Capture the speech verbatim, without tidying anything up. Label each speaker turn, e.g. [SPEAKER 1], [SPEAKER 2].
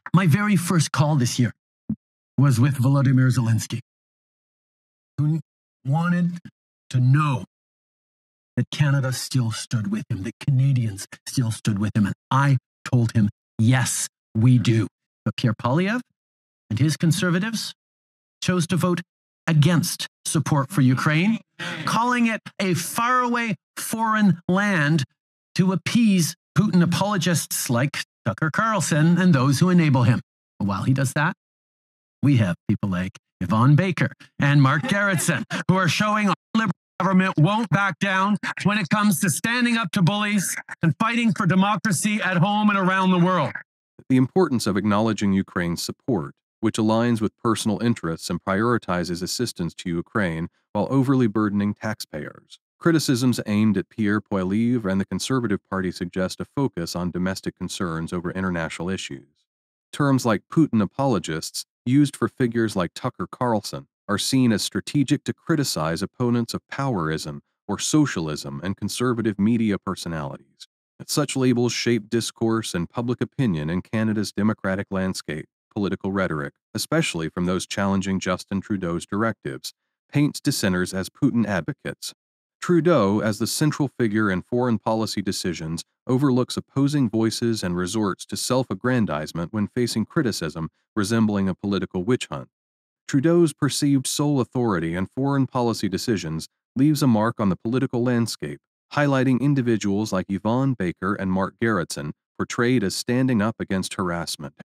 [SPEAKER 1] My very first call this year was with Volodymyr Zelensky, who wanted to know that Canada still stood with him, that Canadians still stood with him. And I told him, yes, we do. But Pierre Poilievre and his Conservatives chose to vote against support for Ukraine, calling it a faraway foreign land to appease Putin apologists like Tucker Carlson and those who enable him. While he does that, we have people like Yvonne Baker and Mark Gerritsen who are showing our liberal government won't back down when it comes to standing up to bullies and fighting for democracy at home and around the world.
[SPEAKER 2] The importance of acknowledging Ukraine's support, which aligns with personal interests and prioritizes assistance to Ukraine while overly burdening taxpayers. Criticisms aimed at Pierre Poilievre and the Conservative Party suggest a focus on domestic concerns over international issues. Terms like Putin apologists, used for figures like Tucker Carlson, are seen as strategic to criticize opponents of powerism or socialism and conservative media personalities. Such labels shape discourse and public opinion in Canada's democratic landscape. Political rhetoric, especially from those challenging Justin Trudeau's directives, paints dissenters as Putin advocates. Trudeau, as the central figure in foreign policy decisions, overlooks opposing voices and resorts to self-aggrandizement when facing criticism resembling a political witch hunt. Trudeau's perceived sole authority in foreign policy decisions leaves a mark on the political landscape, highlighting individuals like Yvonne Baker and Mark Gerritsen portrayed as standing up against harassment.